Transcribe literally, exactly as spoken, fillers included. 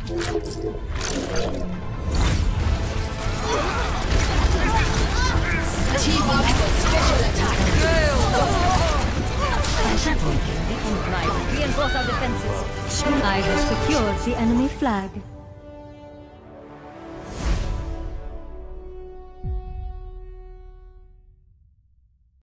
Team up for special attack. Reinforce our defenses. I have secured the enemy flag.